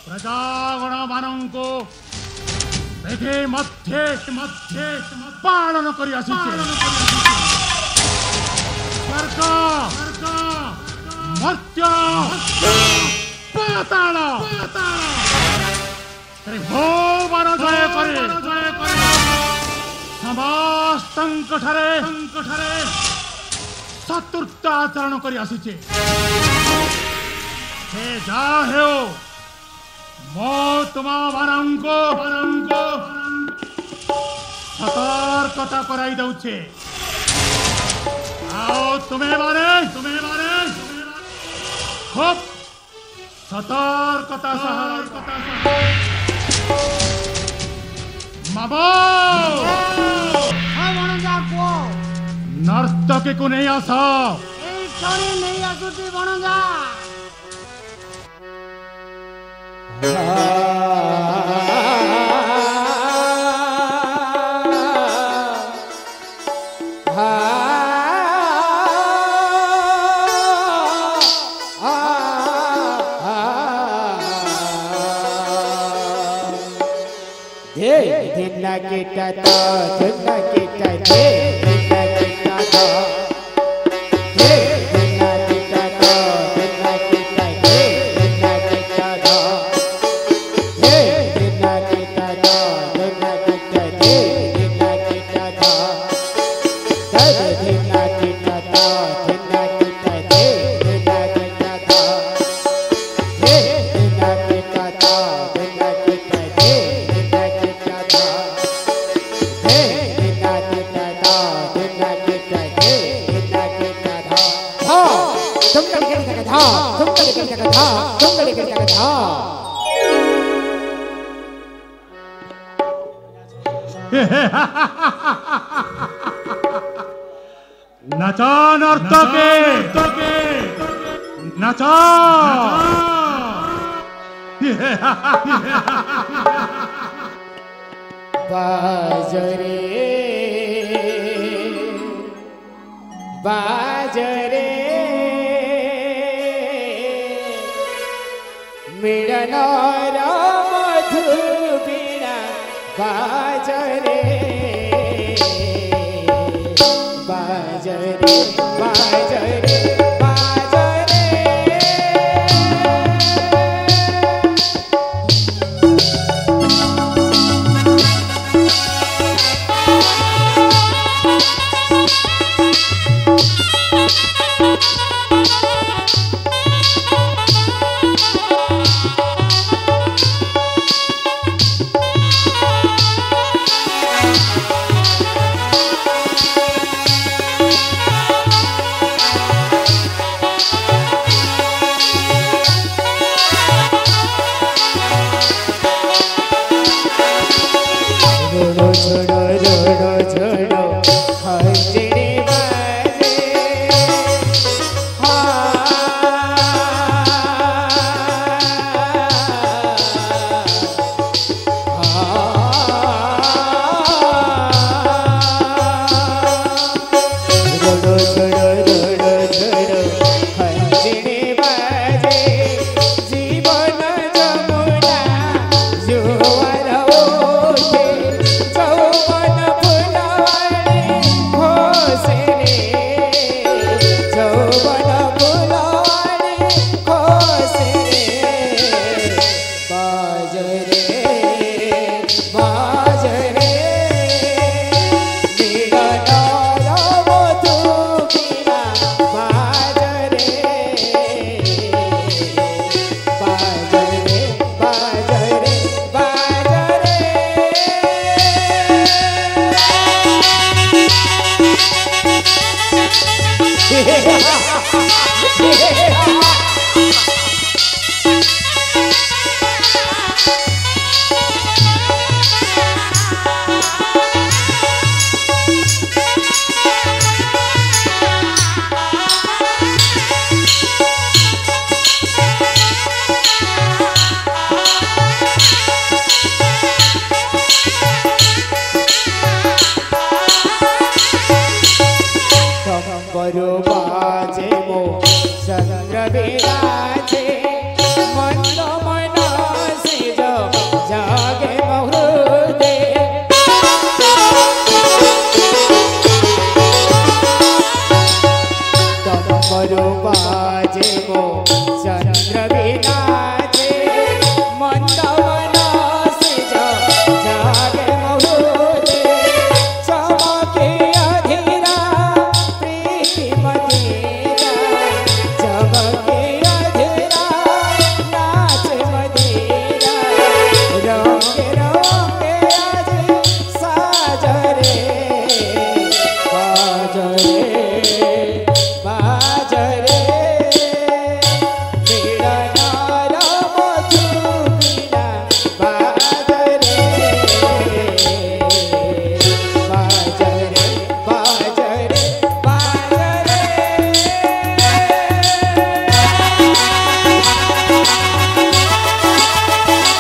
प्रजागण मानंको बेधे मध्य मध्य पालन करि आसीछे। स्वर्ग मर्त्य पाताल त्रिभुवन जय करे समस्तंक ठारे चतुर्थ आचरण करि आसीछे। से जा हेओ मो तुमा मानंको सतर्कता कराई दउछे। आओ तुम्हें माने खूब सतर्कता मामो नर्तकी को नहीं आस नहीं आसुची भणजा kita to dunna kita je dunna kita to je dunna kita to dunna kita je dunna kita to je dunna kita to dunna kita je dunna kita to tad dunna kita to dunna kita je dunna kita to je dunna kita to dunna kita je dunna kita to नचा नर्तके नचा बाजरे बाजरे मिलनर मधुबीणा बाजरे बाजरे बाजरे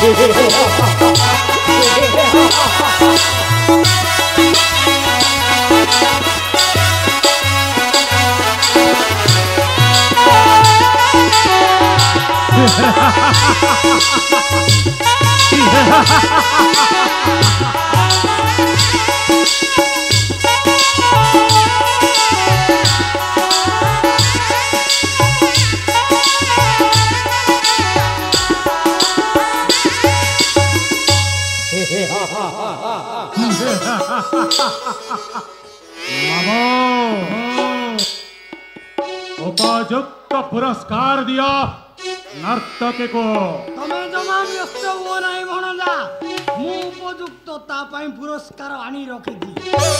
उपयुक्त पुरस्कार दिया नर्तकी को तमे जमा व्यस्त हुओ नहीं भणजा मु उपयुक्त ता पई पुरस्कार आनी रखी दी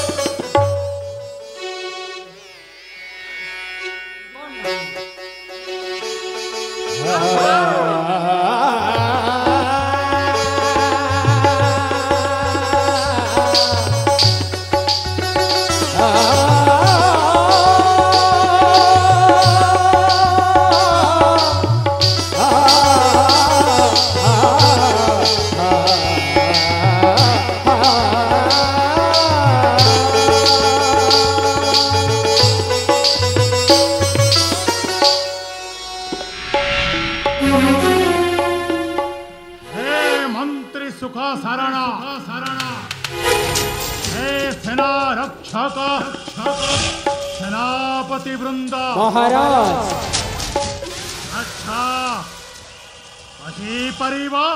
सेनापति वृंद महाराज अच्छा अजी परिवा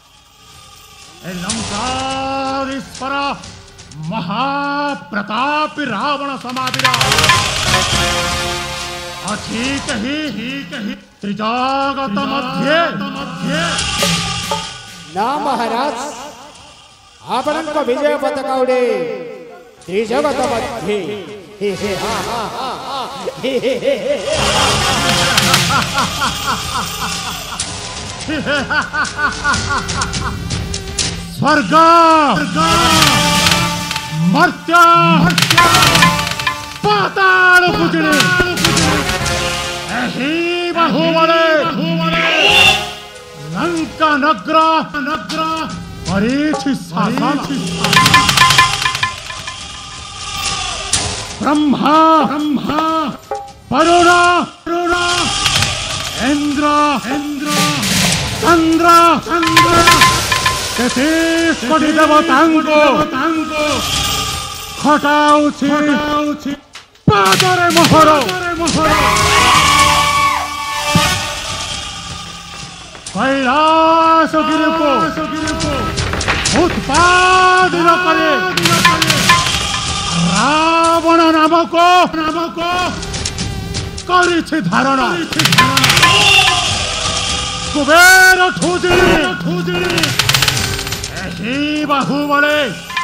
लंकाधीश्वर महाप्रतापी रावण समाधिरा अठीक ही त्रिजागत मध्य ना महाराज आपण को विजय पताकावडे त्रिजगत मध्ये स्वर्ग मर्त्य पाताल पूजने यही बाहुबले लंका नगर परीक्षित ब्रह्मा वरुण इंद्र चंद्र तेतीस कोटी देवतांको खटाउछि पादरे मोहर कैलास गिरी को उत्पादन करे रावण नामक करिछि धारणा कुबेर ठुजिणी यही बाहुबले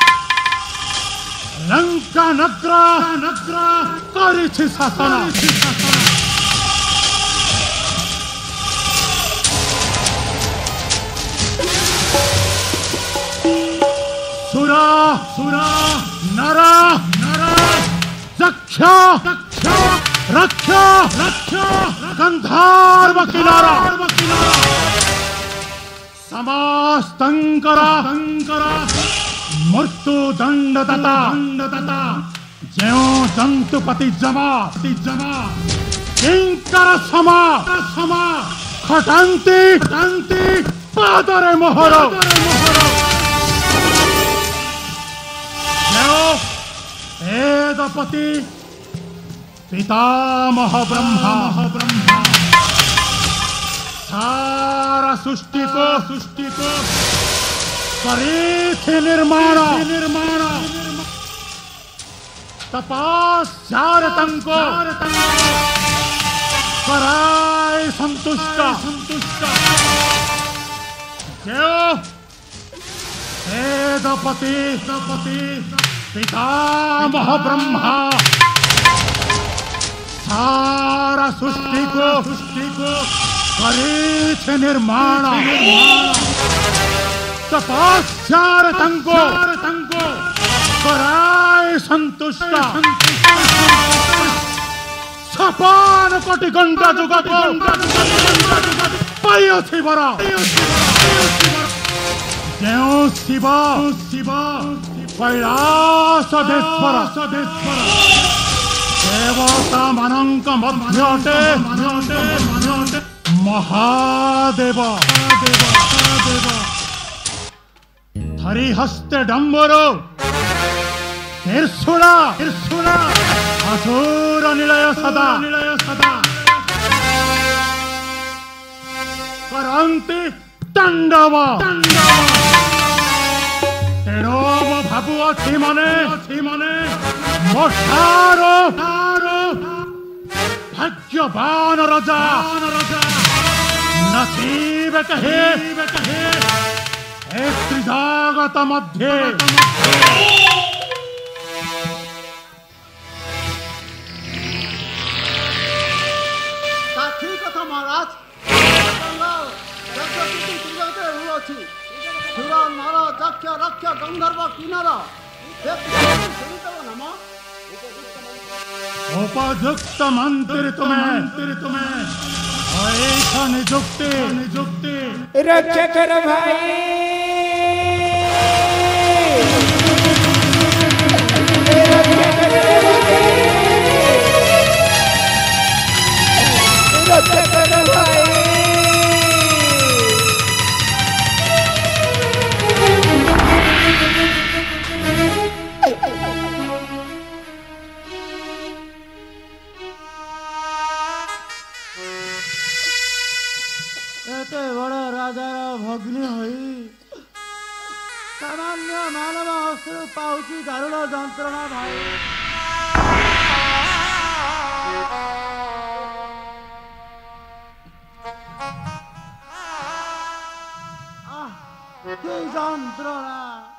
लंका नगर करिछि शासन सुरा नर यक्ष रक्ष गंधर्व किनारा समस्तंकर मृत्यु दंड दता ज्यो जंतुपति जमा किंकर समा खटंती पादरे मोहर वेदपति पितामह ब्रह्मा सारा सृष्टि को करे निर्माण तपस्यार तंको कराय संतुष्ट वेदपति पितामह ब्रह्मा सारा सृष्टि को करे निर्माण तपस्यार तंको कराय संतुष्ट छपान कोटि घंटा जुगत पाइछि बरा ଯେଉଁ ଶିବ କୈଳାସଦେଶ୍ୱର ଦେବତା ମାନଙ୍କ ମଧ୍ୟ ଅଟେ ମହାଦେବ। ଧରି ହସ୍ତେ ଡମ୍ବରୁ ତ୍ରିଶୂଳ ଅସୁର ନିଳୟ ସଦା କରନ୍ତି ତାଣ୍ଡବ। ତେଣୁ ମୁଁ ଭାବୁଅଛି ମନେ ମୋ ଠାରୁ ଭାଗ୍ୟବାନ ରଜା ନଥିବେ କେହି ଏ ତ୍ରିଜଗତ ମଧ୍ୟରେ। ঠিক কথা মহারাজ। ଅଛି ସୁର ନର ଯକ୍ଷ ରକ୍ଷ ଗନ୍ଧର୍ବ କିନ୍ନର ନାମ ଉପଯୁକ୍ତ ମନ୍ତ୍ରୀ ତୁମେ ନିଯୁକ୍ତି रक्षा कर भाई रक्षा कर भाई एते बड़ राजार भग्नी होई सामान्य मानव हस्त्र पाउची दारुण जंत्रणा भाई। जंत्रणा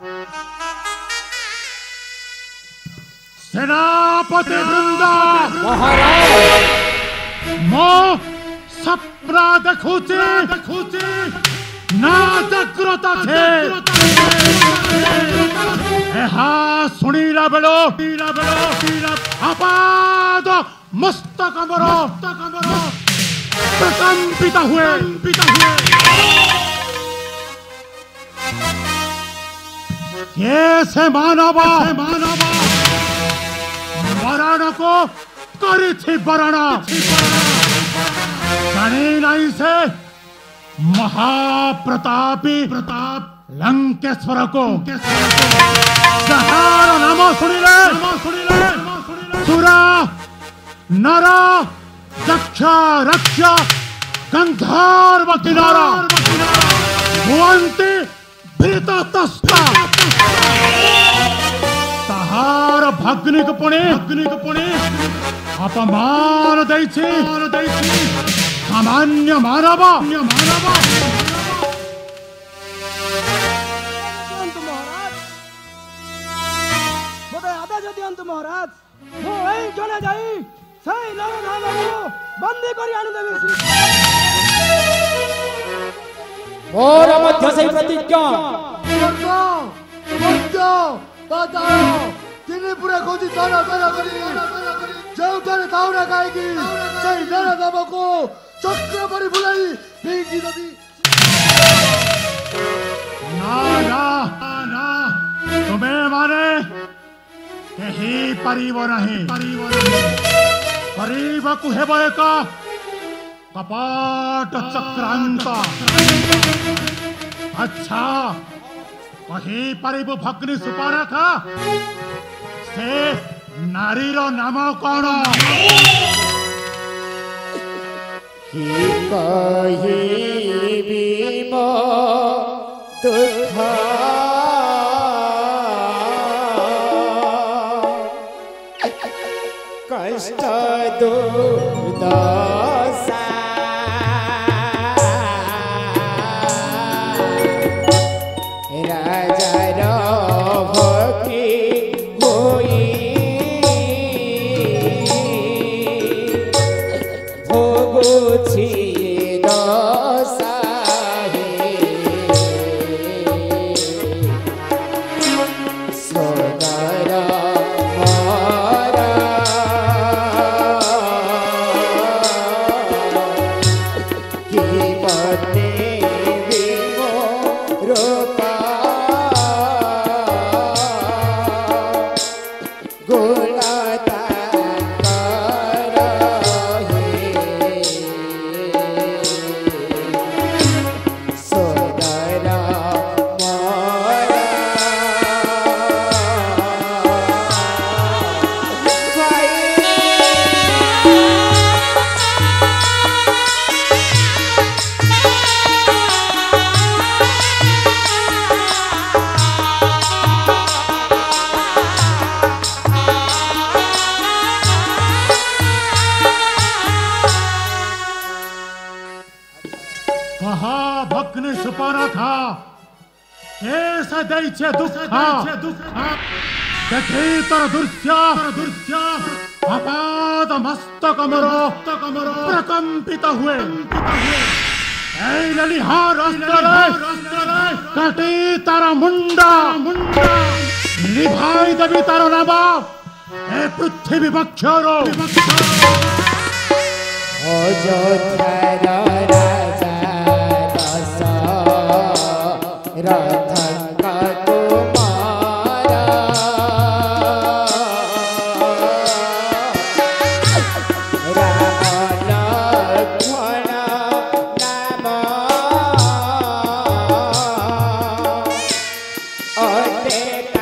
सेनापति वृंद महाराज मो सपना देखुची ना जागृत थे एहा सुनीला बेलो आपाद मस्तक मरो प्रकंपित हुए ये से मानव मरण को करी थी वरण जाने नहीं से महाप्रतापी लंकेश्वर को जहार नाम सुनिले सुरा नर दक्ष रक्ष गंधर्व किनारा भुवंती भृततस्ता ताहार भग्निक पुणे अपमान दैछि सामान्य मानव महाराज चले जाई बंदी करी आनी देवी मोर मध्य से प्रतिज्ञा पुरा खोजी ताना करी जोठारे ताउरा गाएगी सही नर नामको चक्र परि बुलाई फेंकी दबी। ना तुम्हें माने कहीं परिव नहीं परिव कुहेब एक कपाट चक्रांत। अच्छा कहीं परिव भग्नि सुपारखा से नारीर नाम कौन कही मो दुख कष्ट दुर्दशा राजार भक्ति होई भोगुछि दशा सोदर सुपरथा एष दैत्य दुःख देखि तर दृश्य अपाद मस्तक मोरो प्रकंपित हुए ऐ ललिहार काटी तारा मुंडा निभाई देवी तारा नामा ए पृथ्वी बक्षरो अयोध्यार राजा दशरथ कुमार राम लक्ष्मण नाम अटे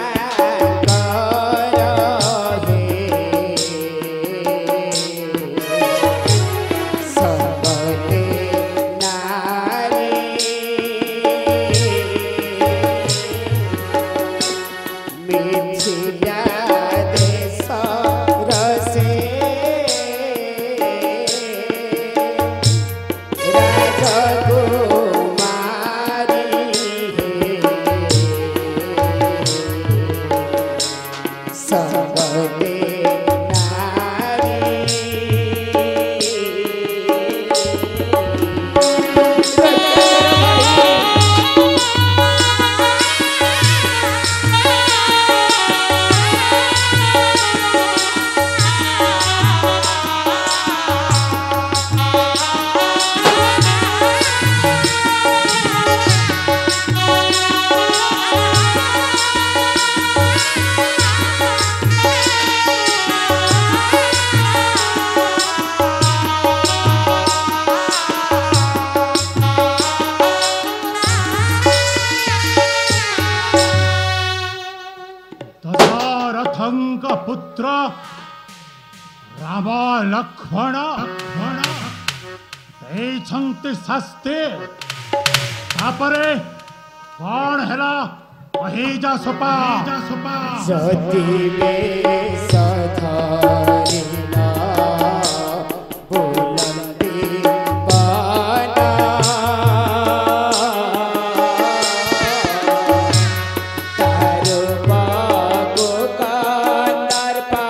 पुत्र राम लक्ष्मण शास्ते तापरे कौन हैला कही जा सोपा जति में सधरिना बुलंदी बाना तारो बागो का नरपा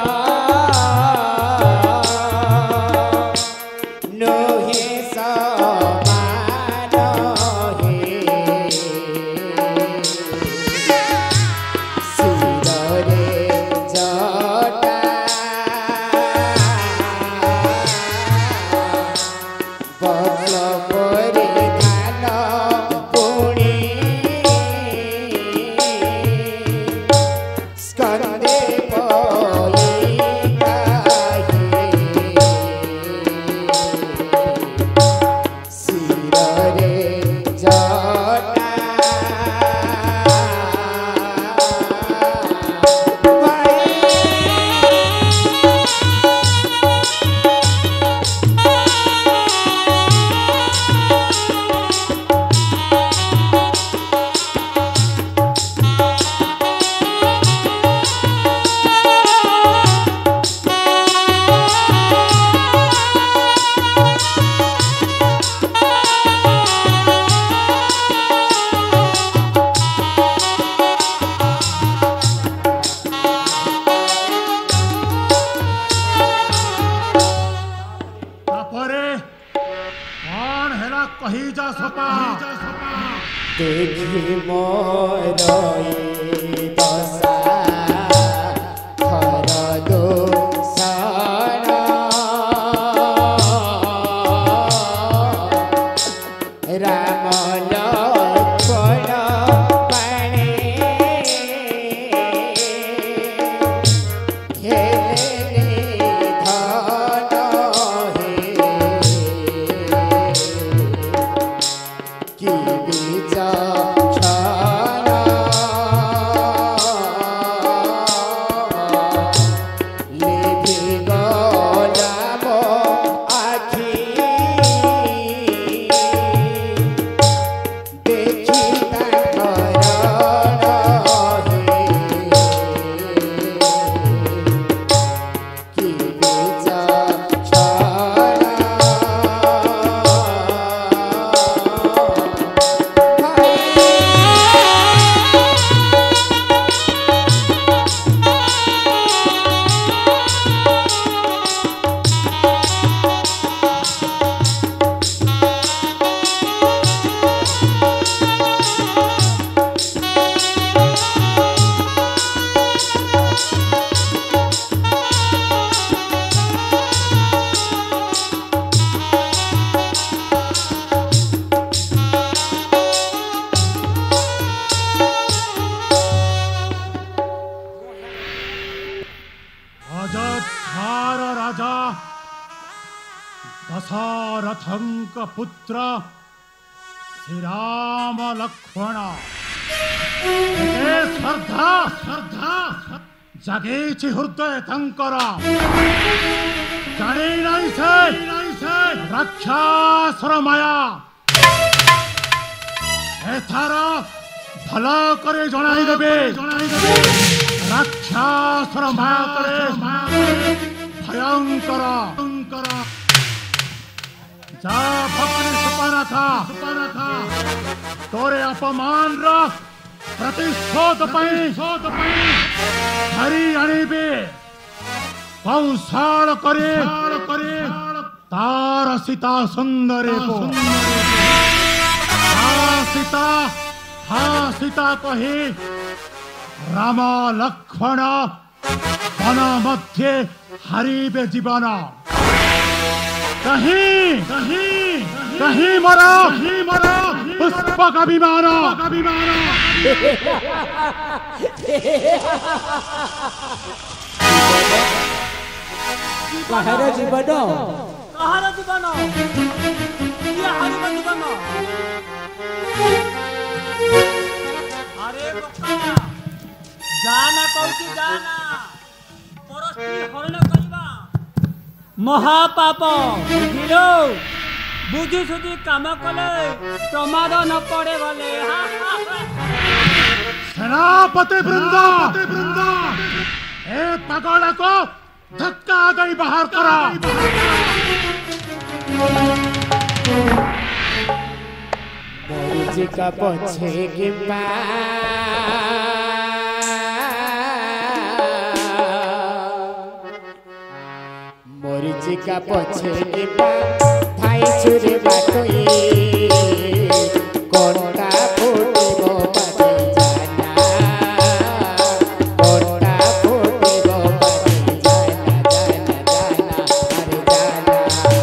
नोहे समान हे सिररे जटा बक्ल परिधान पुणी स्कंदे पयिका सिररे जटा तापरे कौन हैला कही जा सोपा देखी मोर दशा हर दोषण राम लक्ष्मण पाणे हे निधन हे कि विचक्षण रथंक पुत्र श्री राम लक्ष्मण श्रद्धा श्रद्धा जगे हृदय तंकर जाने नहीं से राक्षसर माया एथार भल करे जनाई देबे राक्षसर माया करे भयंकर जा भक्ति सुपानाथा तोरे अपमान रा प्रतिशोध हरि आनिबे कौशल करे तार सीता सुंदरे को सीता कही राम लक्ष्मण वन मध्य हरिबे जीवन कहीं मरो पुष्पक विमान कहार जीवन ये हरिब जीवन अरे बोका जाना कहूची जाना परस्त्री हरण करबा महापाप बुझिलो बुद्धि सुधी काम कले प्रमाद न पड़े भले सेनापति वृंद ए पगड़ा को धक्का दई बाहर करा मरीचिका पछे किंबा मरीचिका पछे किंबा थाई छुरे बाटोई कोनटा फुटिबो पाटी जाना कोनटा फुटिबो पाटी जाना अरे जाना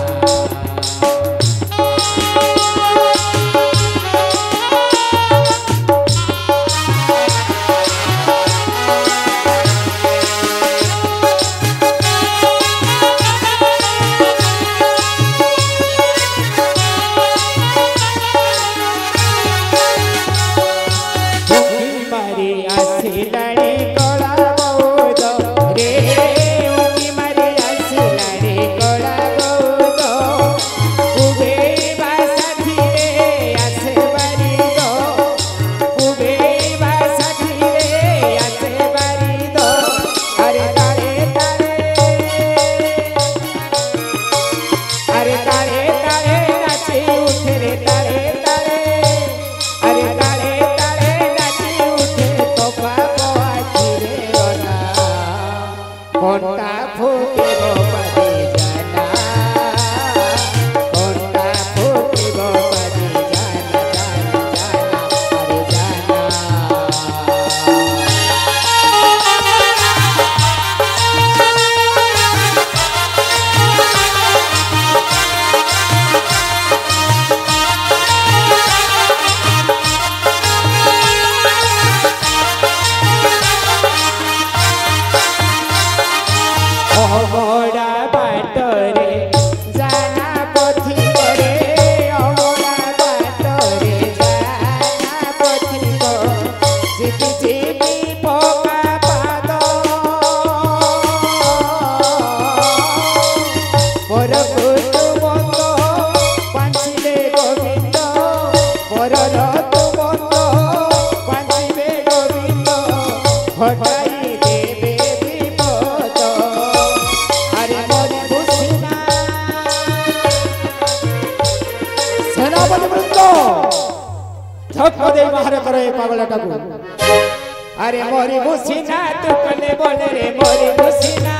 अरे मोरी बुसीना तू कले बोले रे मोरी बुसीना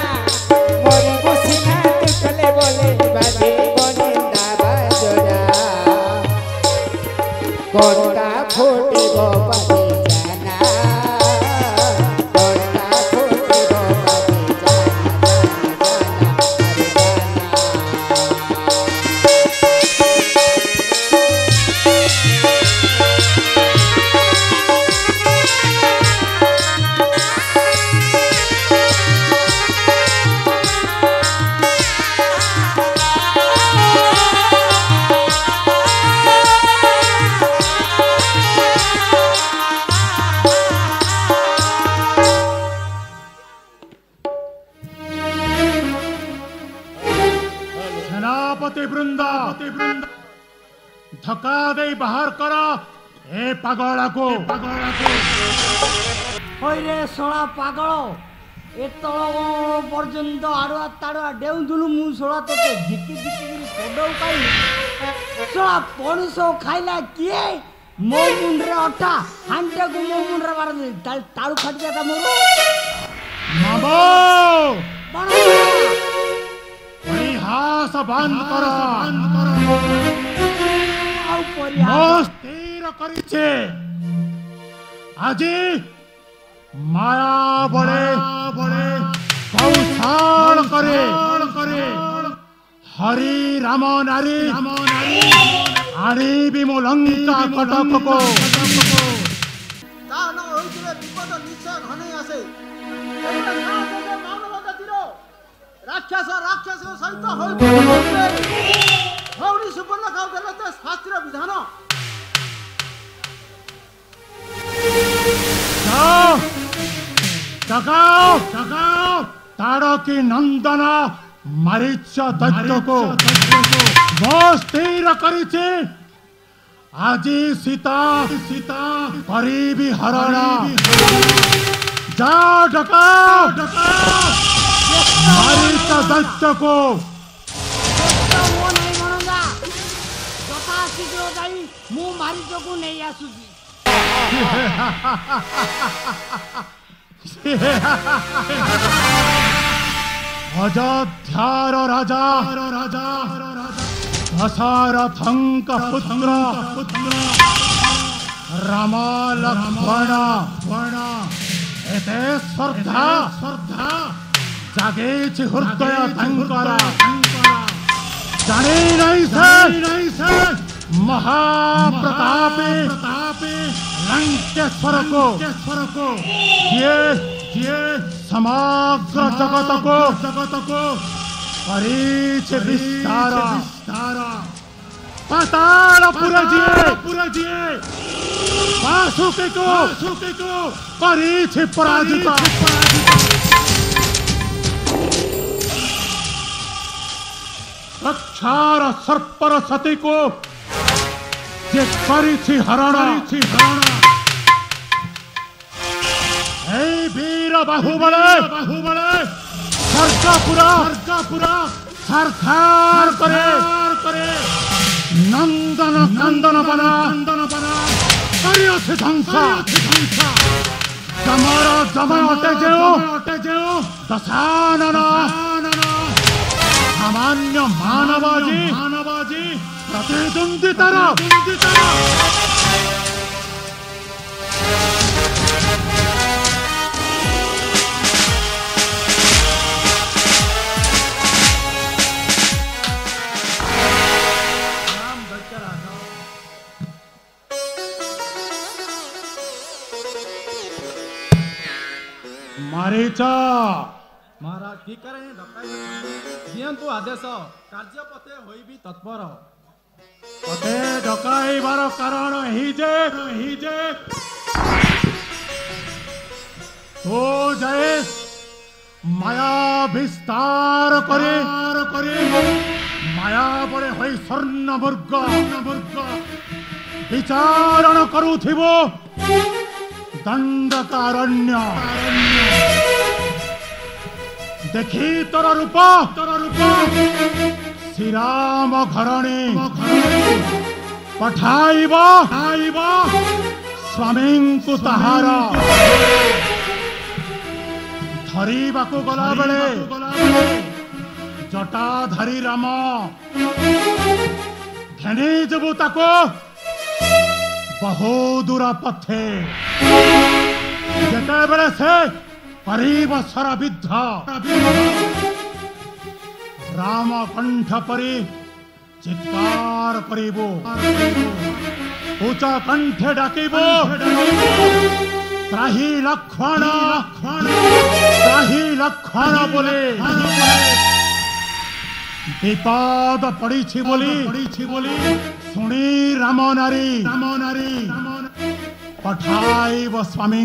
तू कले बोले बाजे बोनिंदा बाजोरा कोनटा फुटिबो बाजे जाना कोनटा फुटिबो बाजे जाना अरे जाना थका दे बाहर कर ए पागला को হই রে সোড়া পাগল এতল পর্যন্ত আড়ুয়া তাড়ুয়া ডেউঁদুলু মু সোড়া তোকে ঝিকি ঝিকি করে পডৌ পাই সোড়া পণস খাইলা কিয়ে মো মুন্ডরে অটা হান্টাকু মো মুন্ডরে মারদে তাড়ু ফাটি যাতা মোর मामो বড় परिहास बंद कर আউ পরিয়া स्थिर करिछे আজি माया बड़े कौशल करे हरि राम नारी आनी विमलंका कटक को কারণ হইছিলে বিপদ নিশ্চয় ঘনেই আসে মানব জাতির রাক্ষস সহিত হৌরি সুবর্ণ খাওয়া শাস্ত্র বিধান जगाओ ताड़की नंदन मरीच दैत्य को स्थिर करिछे আজি सीता करीबी हरण जा डकाओ मरीच दैत्य को মো নাই মনঙ্গা যথা শীঘ্র যাই মু মারিচকু নেই আসুছি अयोध्यार राजा दशरथंक पुत्र राम लक्ष्मण एते श्रद्धा जागे हृदय शंकर जाने नहीं से महाप्रतापे लंकेश्वर को ये समग्र जगत को परिचे विस्तार पातालपुर जिए वासुकी को परिचे पराजित रक्षार सर्पर सती को जे परिचे हरण वीर बाहुबले स्वर्गपुरा सरकार करे नंदन बना ध्वंस जमर अटे जो दशानन सामान्य मानवाजी प्रतिद्वंदितार मारीचा महाराज की करें दियंतु आदेश कार्य पते होई भी तत्पर पते डकाइबार कारण ही जे तो जाए माया विस्तार करे माया बड़े होई स्वर्ण वर्ग विचारण करूथिबो दंडकारण्य देखी तोर रूप श्री राम घरणी पठाइब स्वामी को ताहार धरिबाकू गला बेले जटाधारी राम घेनी जबू ताको बहुदूर पथे जेते बेले से परिवसर विद्ध राम कंठ परी चित्कार करिबो उच्च कंठे डाकिबो त्राही लक्ष्मण बोले विपद पड़ी बोली सुनी राम नारी पठाइब स्वामी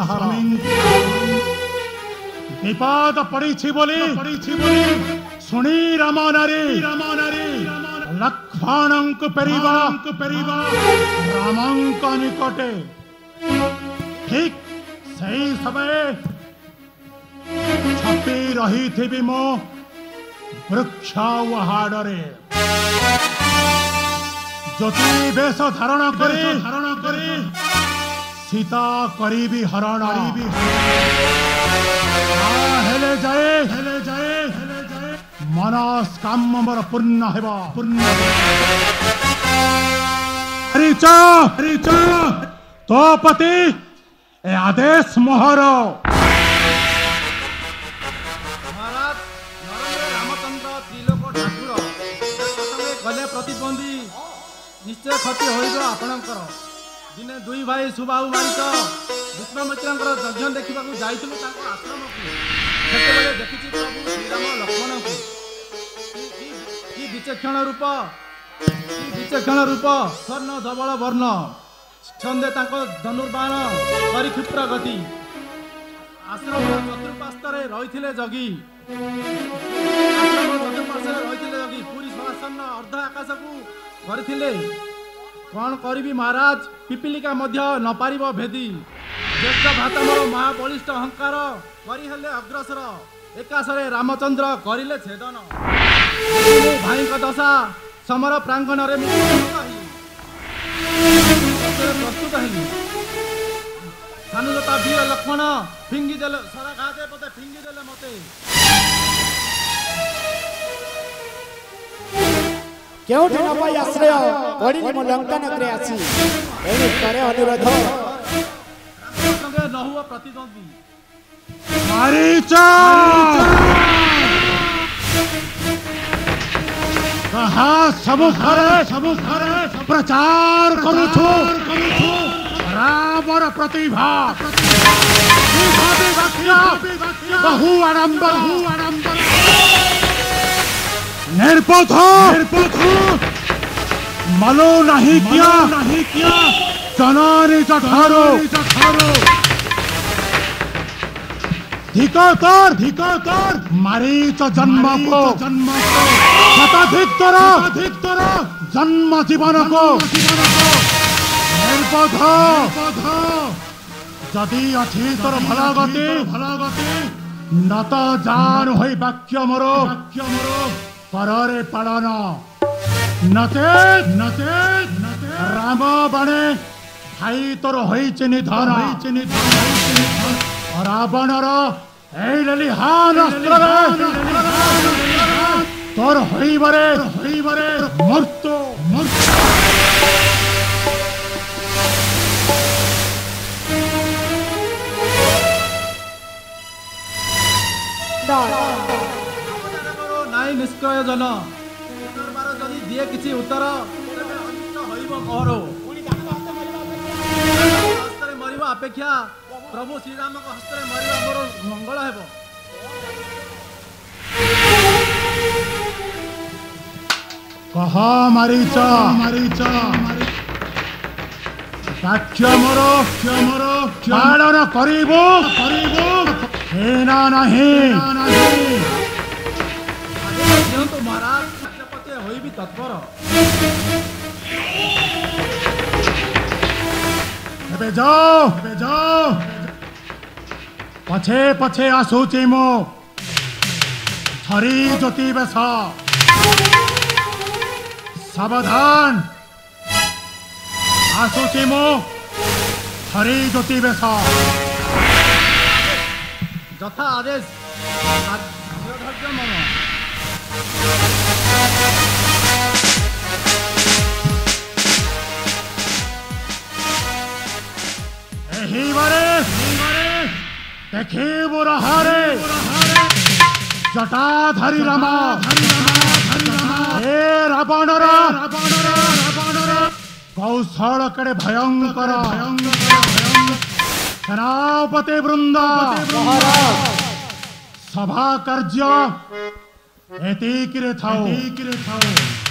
विपद पड़ी बोली सुनी राम नारी लक्ष्मण लक्ष्मणଙ୍କୁ पेरिबा रामଙ୍କ निकटे ठीक सही समय छपी रही थी मो वृक्ष हाड़े ज्योति बेश धारण करी सीता करी हरण हेले जाए मनस्काम मोर पूर्ण हेबा हरिच तो पति ए आदेश मोहर महाराज नरेंद्र रामचंद्र त्रिलोक ठाकुर गले प्रतिद्वंदी निश्चय क्षति होइब आपणकर दिने दुई भाई सुबाहु मारिक विश्वामित्रंकर यज्ञ देखा जाइलु आश्रम को देखी प्रभु श्रीराम लक्ष्मण को विचक्षण रूप स्वर्ण धवल वर्ण छंदे धनुर्बाण करी क्षिप्र गति आश्रम चतुर्पार्श्वे रही जगी पूरी सनासन्न अर्ध आकाश को करथिले कौन करी महाराज पिपिलिका मध्य न पारिब भेदी ज्येष्ठ भाता मोर महाबलिष्ठ अहंकार करी हेले अग्रसर एकाशरे रामचंद्र करिले छेदन भाई दशा समर प्रांगण में प्रस्तुत है सानुलता वीर लक्ष्मण फिंगी देले सरा घाते पते फिंगी देले मते केउठ न पाई आश्रय पड़ी मो लंका नगरे आसी एने करे अनुरोध संगे न हुआ प्रतिद्वंदी मारीचा कहा सब घरे प्रचार करू रामर प्रतिभा बहु आडंबर निर्बोध मलो नहीं किया जननी ठारो धिकार मारीच जन्म को शताधिक तर जन्म जीवन को निर्बोध जदि अच्छी तोर भलगति न तो जान हो वाक्य मोर करे पालन नचे राम बाणे भाई तोर होइचे निधन रावणर हान तोर होइबरे मृत्यु नाई निष्क्रिय जन जदि दिए किसी उत्तर कहरो हस्ते मरिबा अपेक्षा प्रभु श्रीराम हस्ते मरिबा मोर मंगल हेबो कह मारीच वाक्य मोर पालन करिबो हेना नहीं तो महाराज सत्यपते होई भी तत्पर एबे जाओ पछे आसुची मो छरी ज्योति बेश सावधान आसुची मो छरी ज्योति बेश यथा आदेश मम देखिबो रहारे जटाधारी राम हे रावणर कौशल केड़े भयंकर सेनापति वृंद सभा कार्य एतिकिरे थाओ